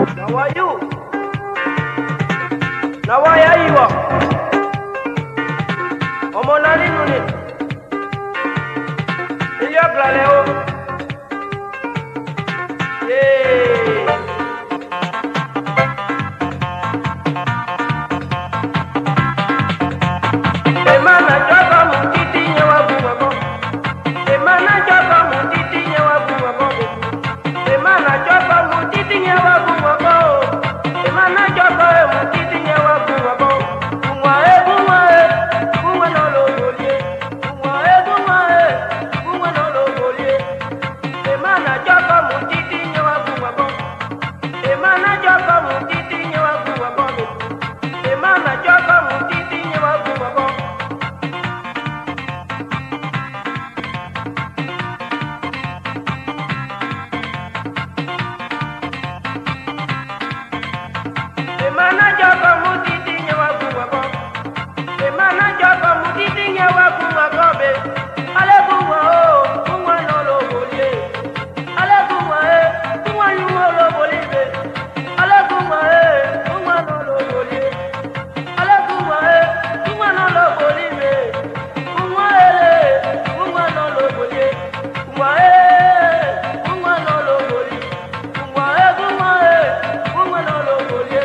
How are you? Now why are you? Omo nani nuni. Ilya glaleo. Yeah. Emana joga mutiti nyawa bumabo. Emana joga mutiti nyawa bumabo. Emana joga mutiti nyawa bumabo. Emana joga mutiti nyawa bumabo. Bumwa no lo bolie. Bumwa no lo bolie. Emana joga mutiti nyawa bumabo. Emana joga mutiti nyawa bumabo. Emana joga mutiti nyawa bumabo. Emana joga mutiti nyawa bumabo. Emana joga mutiti nyawa bumabo be. Ale bumwa bumwa no lo bolie. Ale bumwa bumwa no lo bolie be. Ale bumwa bumwa no lo bolie. Ale bumwa bumwa no lo bolie be. Bumwa no lo bolie. Bumwa no lo bolie. Bumwa no lo bolie.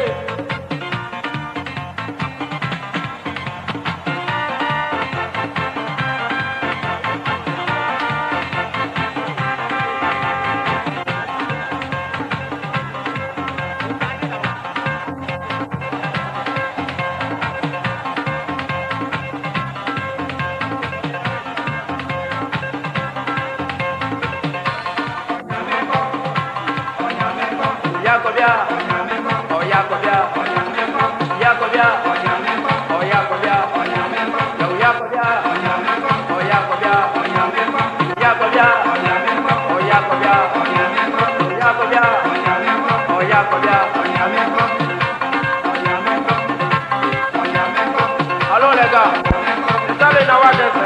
Allô les gars, vous allez dans la danse.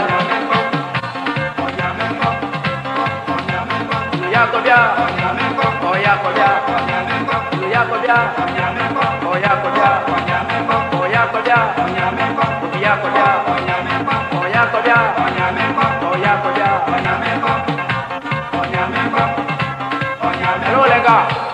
Allô les gars.